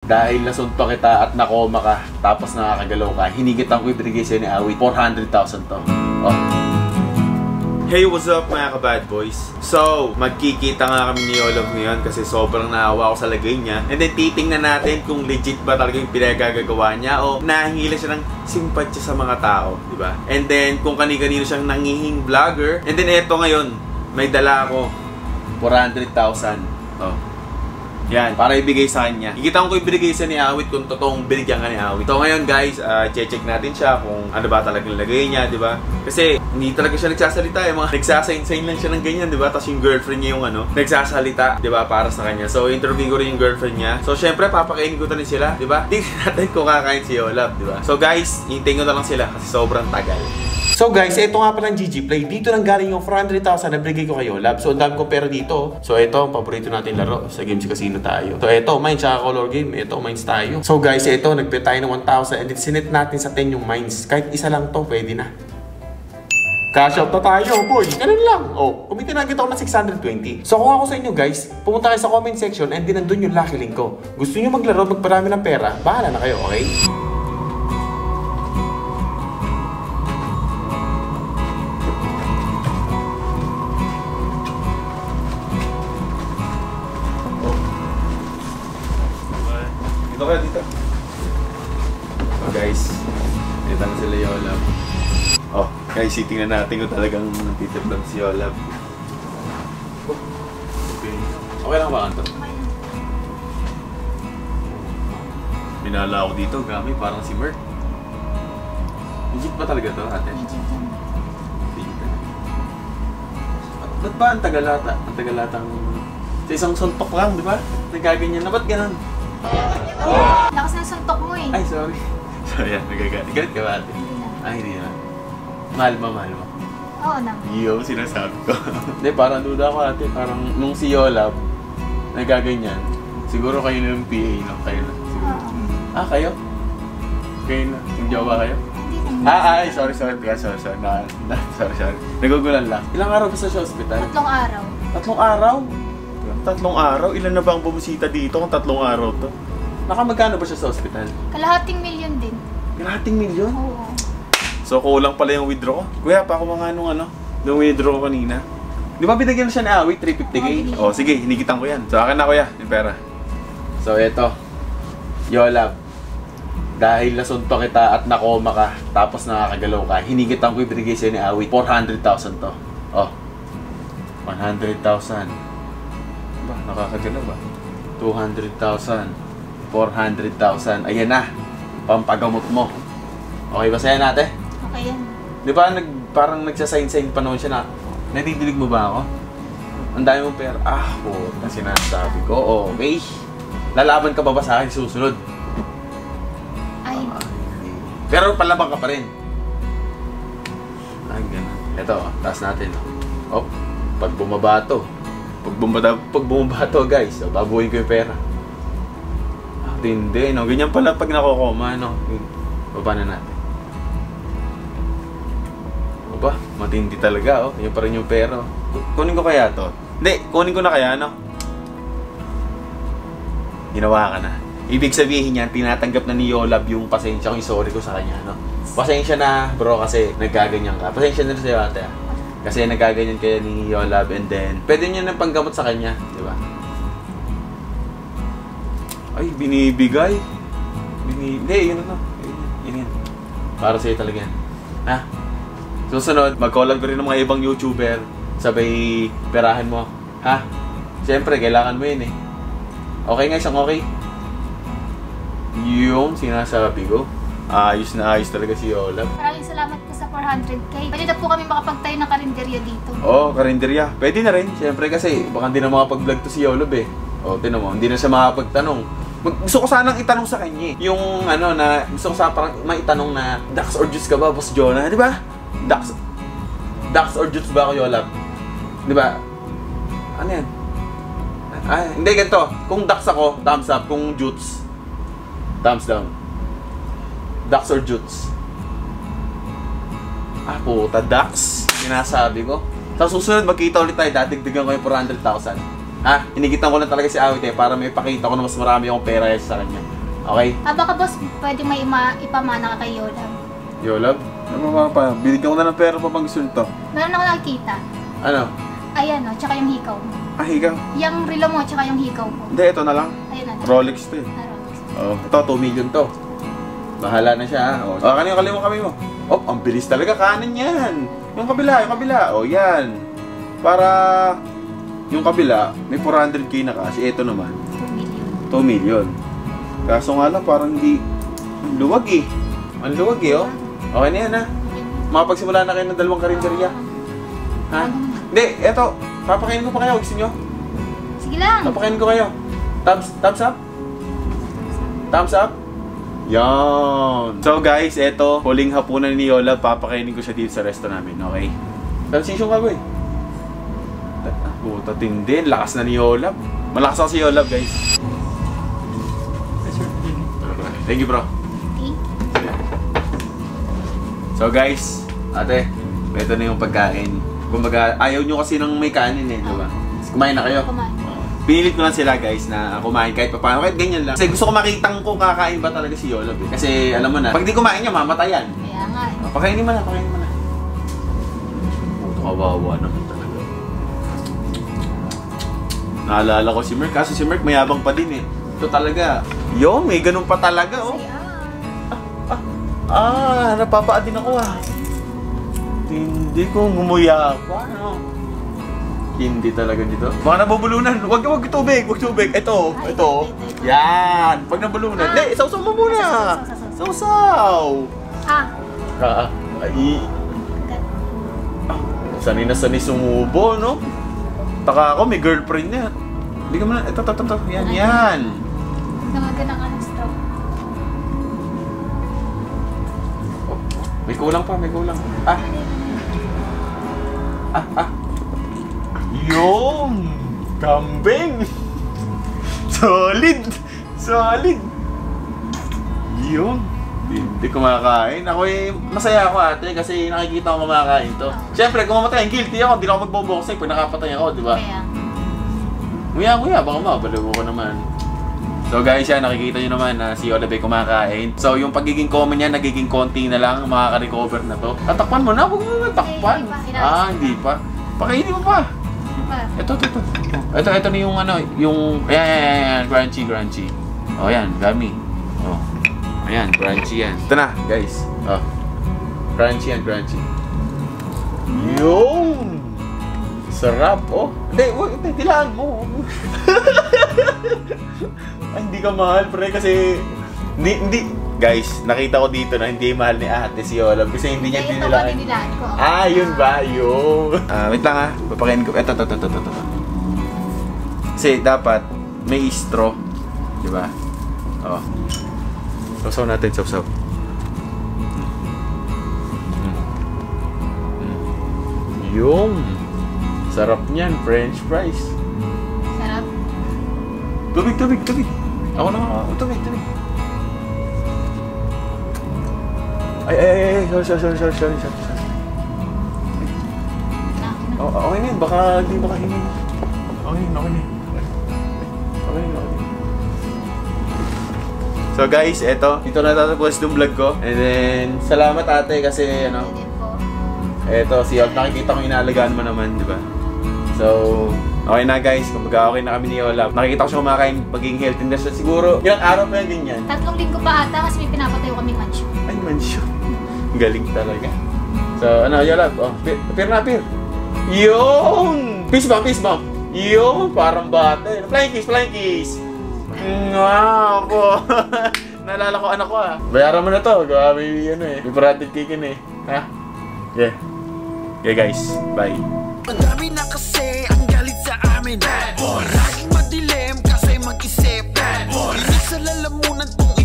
Dahil nasuntok kita at nakoma ka, tapos nakakagalaw ka, hinigitan ko ibigay sa'yo ni Awit. 400,000 to. Oh. Hey, what's up mga ka-bad boys? So, magkikita nga kami ni Yolab ngayon kasi sobrang naawa ako sa lagay niya. And then, titingnan natin kung legit ba talaga yung pinagagagawa niya o nahihila siya ng simpatya sa mga tao, di ba? And then, kung kani-kanino siyang nangihing vlogger. And then, eto ngayon, may dala ako 400,000. Oh. Yan, para ibigay sa kanya. Ikita ko ibigay sa ni Awit kung totoong binigyan ka ni Awit. So ngayon guys, check natin siya kung ano ba talagang lagay niya, di ba? Kasi hindi talaga siya nagsasalita, mga nagsasign-sign lang siya ng ganyan, di ba? Tapos yung girlfriend niya yung nagsasalita, di ba? Para sa kanya. So interview ko rin yung girlfriend niya. So syempre, papakainin ko na rin sila, di ba? Tingnan natin kung kakain si Yolab, di ba? So guys, hintayin ko na lang sila kasi sobrang tagal. So guys, ito nga palang GG Play. Dito nang galing yung 400,000 na bigay ko kay Yolab. So ang dami kong pera dito. So ito, ang paborito natin laro sa Games Casino tayo. So ito, mines tsaka color game. Ito, mines tayo. So guys, ito, nag-bet tayo ng 1,000 and then sinet natin sa 10 yung mines. Kahit isa lang to, pwede na. Cash out na tayo, boy. Ganun lang. Oh, kumitinagit ako na 620. So kung ako sa inyo guys, pumunta kayo sa comment section and then nandun yung lucky link ko. Gusto nyo maglaro, magparami ng pera, bahala na kayo, okay? Dito kayo, dito. Oh guys, dito na sila Yolab. Oh guys, tingnan natin kung talagang nagtitiplag si Yolab. Oh, okay lang ba kanto? Binala ako dito, gamit parang si Mert. Legit ba talaga to, ate? Legit. Ba't ba ang tagalata? Ang tagalatang sa isang suntok lang, di ba? Nagaganyan na, ba't ganun? Lakas ng suntok mo eh. Ay, sorry. So yan, nagagalit. Galit ka ba ate? Hindi na. Ay, hindi na. Mahal mo. Oo naman. Yo, sinasabi ko. Hindi, parang duda ko ate. Parang nung si Yolab, nagaganyan. Siguro kayo na yung PA, no? Kayo na. Siguro. Ah, kayo? Kayo na. Yung jowa kayo? Hindi na. Ay, sorry. Sorry. Nagugulan lang. Ilang araw ba sa hospital? 3 araw. 3 araw? 3 araw? Ilan na ba ang bumisita dito kung 3 araw to? Nakamagkano ba siya sa hospital? Kalahating milyon din. Kalahating milyon? Oo. So, kulang pala yung withdraw ko. Kuya, pa ako mga nung withdraw ko kanina. Di ba binigyan na siya ni Awit, 350k? Oh, sige, hinigitan ko yan. So, akin na kuya, yung pera. So, eto. Yolab. Dahil nasuntok kita at nakoma ka, tapos nakakagalaw ka, hinigitan ko ibigay sa'yo ni Awit. 400,000 to. Oh. 100,000. Ba, nakakagalaw ba? 200,000. 400,000. Ayan na. Pampagamot mo. Okay ba sa'yo natin? Okay yan. Di ba parang nagsasign-sign pa naman siya na nadidilig mo ba ako? Ang dami mong pera. Ah, puta, sinasabi ko. Okay. Lalaban ka ba sa akin susunod? Ay. Pero palabang ka pa rin. Ay, gano'n. Ito, taas natin. Oh, pag bumaba to. Pag bumaba to, guys. So, babuhin ko yung pera. Hindi, no? Ganyan pala pag nakokoma, no? Baba na natin. Baba, matindi talaga, oh. Yan pa rin yung pera. Kunin ko kaya to? Hindi, kunin ko na kaya, no? Ginawa ka na. Ibig sabihin yan, tinatanggap na ni Yolab yung pasensya kung sorry ko sa kanya, no? Pasensya na, bro, kasi nagkaganyan ka. Pasensya na rin sa'yo, ate, ah. Kasi nagkaganyan kayo ni Yolab and then, pwede nyo na panggamot sa kanya, di ba? Ay, binibigay. Hindi, yun na. Yun. Para sa'yo talaga yan. Ha? Susunod, mag-collab ko rin ng mga ibang YouTuber. Sabay, perahan mo. Ha? Siyempre, kailangan mo yun eh. Okay nga, isang okay. Yung sinasabi ko. Ayos na ayos talaga si Yolab. Maraming salamat po sa 400k. Pwede na po kami makapagtayo ng karinderya dito. Oo, karinderya. Pwede na rin. Siyempre kasi, baka hindi na makapag-vlog to si Yolab eh. O, tinan mo, hindi na siya makapagtanong. Gusto ko sanang itanong sa kanya yung gusto ko sa parang maitanong na Dax or Juts ka ba, Boss Jonah? Di ba? Dax or Juts ba ako, Yolab? Di ba? Ano yan? Ay, hindi, ganito. Kung Dax ako, thumbs up. Kung Juts, thumbs down. Dax or Juts? Ah, puta, Dax. Sinasabi ko. Sa susunod, magkita ulit tayo. Dadigdigan ko yung 400,000. Ha? Hinigitan ko lang talaga si Awit eh para may pakita ko na mas marami akong pera sa kanya. Okay? Baka boss, pwede may ipamana ka kay Yolab. Yolab? Ano mga pa? Binigyan ko na ng pera pa pang gusto nito. Meron ako nakikita. Ano? Ayan o, tsaka yung hikaw mo. Ah, higaw. Yung relo mo, tsaka yung hikaw mo. Hindi, ito na lang. Ayun na. Rolex to eh. Rolex. Oh, ito, 2 million to. Bahala na siya ha. Oh, kanino kaliwa kami mo? Oh, ang bilis talaga. Kanan yan. Yung kabila, yung kabila. Oh, yan. Para yung kabila, may 400k na kasi. Ito naman. 2 million. 2 million. Kaso nga lang, parang hindi... Ang luwag eh. Ang luwag eh, oh. Okay na yan ha. Makapagsimula na kayo ng 2 karinderya. Ha? Hindi, eto. Papakainin ko pa kayo. Gusto nyo? Sige lang. Papakainin ko kayo. Thumbs up? Thumbs up? Yan. So guys, eto. Huling hapunan ni Yola. Papakainin ko siya dito sa resto namin. Okay? Transition ka, boy. Puta, tindi. Lakas na ni Yola. Malakas ako si Yola, guys. Thank you, bro. So guys, ate, ito na yung pagkain. Kumbaga, ayaw nyo kasi ng may kanin eh, di ba? Kumain na kayo? Kumain. Pinilit ko lang sila guys na kumain kahit paano, kahit ganyan lang. Kasi gusto ko makitang kung kakain ba talaga si Yolab eh. Kasi alam mo na, pag di kumain niya, mamatayan. Kaya nga eh. Pakainin mo na, pakainin mo na. Puto kawawa naman talaga. Naalala ko si Merk, kasi si Merk mayabang pa din eh. Ito talaga, yo, may ganun pa talaga oh. Napapaa din ako ah. Hindi ko ngumuya ako, ano? Hindi talaga dito. Baka nabubulunan. Wag tubig, wag tubig. Ito. Yan. Pag nabulunan. Hindi, sausaw mo muna. Sausaw. Ay. Sanay na sanay sumubo, no? Taka ako, may girlfriend niya. Hindi ka muna. Ito. Yan. Namagan ang anong straw. May kulang pa, may kulang. Yung kambing. Solid. Yung hindi kumakain. Ako eh, masaya ako ate kasi nakikita ko kumakain to. Siyempre, kung mamatay, guilty ako. Hindi na ako magboboxing pag nakapatay ako, di ba? Nguya, baka mabaliw ko naman. So guys, yan, nakikita nyo naman na si Yolab ay kumakain. So yung pagiging common niya, nagiging konti na lang, makaka-recover na to. Tatakpan mo na, huwag mo naman takpan. Hindi pa. Pakainin mo pa. Ito. Ito na yung ano, yung, ayan, crunchy. O yan, gummy. O, ayan, crunchy yan. Ito na, guys. O, crunchy. Yung! Sarap, oh. Hindi, tilaan mo. Ay, hindi ka mahal, pre, kasi hindi. Guys, nakita ko dito na hindi mahal ni ate si Yolab kasi hindi niya dinilaan. Ko. Yun ba? Yun. Wait lang papakainin ko. Ito. Kasi dapat may straw. Diba? Oh. Sausaw natin, sausaw. Yung sarap niyan, French fries. Sarap. Tubig. Ako na, tubig. Ay, sorry. Okay na yun, baka hindi makahingin. Okay na. So guys, dito na tatapos yung vlog ko. And then, salamat ate kasi eto, si Yolab, nakikita ko inaalagaan mo naman, di ba? So, okay na guys, kumbaga okay na kami ni Yolab. Nakikita ko siya kumakain, maging healthy na siya siguro. Ilang araw pa yan ganyan? 3 linggo pa ata kasi may pinapatayo kami mansion. Ay, mansion. Galing talaga. So, Yolab, appear na. Yung! Peace bomb. Yung, parang bata. Flying kiss. Wow po. Naalala ko anak ko Bayaran mo na to. Grabe may parated kikin Ha? Yeah. Okay guys, bye. Madami na kasi ang galit sa amin. Laging madilim kasi mag-isip. Inis sa lalamunan kung